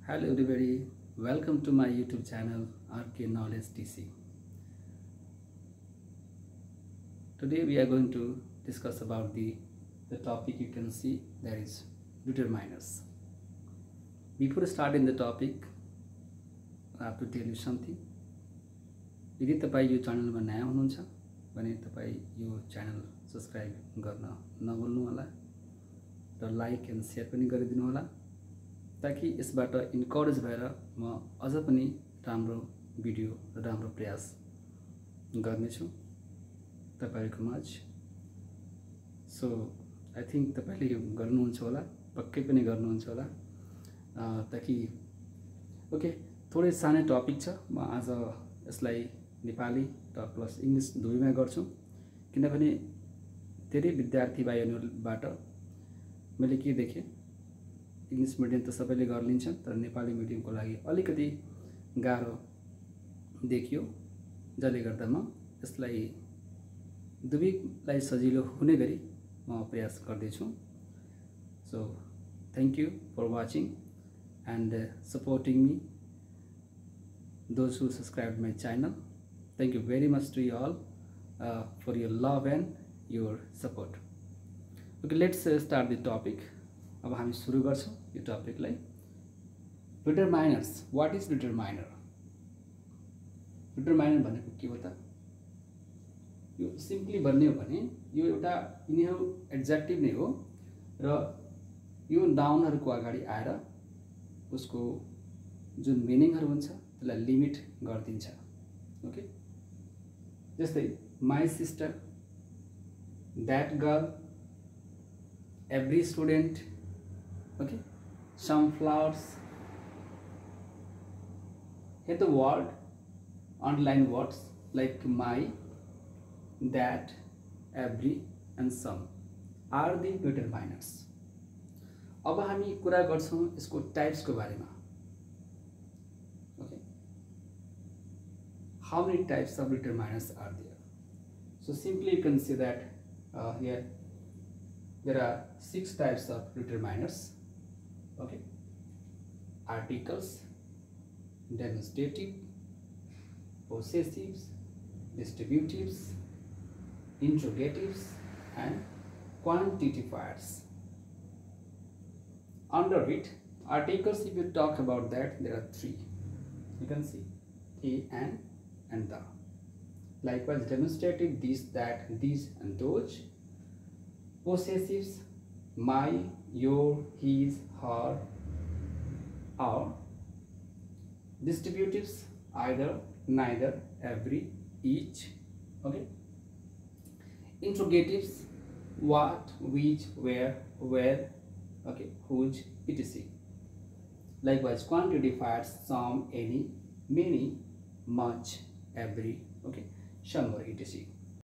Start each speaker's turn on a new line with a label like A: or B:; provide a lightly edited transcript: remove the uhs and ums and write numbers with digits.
A: Hello everybody, welcome to my YouTube channel RK Knowledge TC. Today we are going to discuss about the topic you can see, that is determiners. Before starting the topic, I have to tell you something. यदि तपाईं यो च्यानलमा नयाँ हुनुहुन्छ भने तपाईं यो channel subscribe गर्न नभुल्नु होला र like and share पनि गरिदिनु होला ताकि यसबाट इन्करेज भएर म अझ पनि राम्रो भिडियो र राम्रो प्रयास गर्नेछु तपाईहरुको माझ। सो आई थिंक तपाईले यो गर्नुहुन्छ होला, पक्कै पनि गर्नुहुन्छ होला ताकि ओके। थोरै सानो टपिक छ, म आज यसलाई नेपाली र प्लस इंग्लिश दुवैमा गर्छु किनभने धेरै विद्यार्थी भाइहरुबाट मैले के देखे इंग्लिश मिडियम त सबैले गर्लिन्छन् तर नेपाली मिडियमको लागि अलिकति गाह्रो देखियो, जसले गर्दा म यसलाई दुवैलाई सजिलो हुने गरी म प्रयास गर्दै छु। So thank you for watching and supporting me, those who subscribed my channel. Thank you very much to you all for your love and your support. Okay, let's start the topic. अब हामी सुरु गर्छौं यो टपिकलाई। Determiners, what is determiner? Determiner भनेको के हो त? यो सिम्पली भन्ने हो भने यो एउटा इनहेउ एडजेक्टिभ नै हो र यो नाउनहरुको अगाडि आएर उसको जुन मिनिङहरु हुन्छ त्यसलाई लिमिट गर्दिन्छ। ओके, जस्तै my sister, that girl, every student, okay, some flowers. Here the word underline words like my, that, every and some are the determiners. अब हामी कुरा गर्छौं यसको टाइप्स को बारेमा। Okay, how many types of determiners are there? So simply you can see that here there are 6 types of determiners. Okay, articles, demonstrative, possessives, distributives, interrogatives and quantifiers. Under it, articles, if you talk about that, there are 3. You can see a and the. Likewise, demonstrative, this, that, these and those. Possessives, my, your, his, her, or. Distributives, either, neither, every, each. Okay. Interrogatives, what, which, where, okay, whose, etc. Likewise, quantifiers, some, any, many, much, every, okay, some, or etc.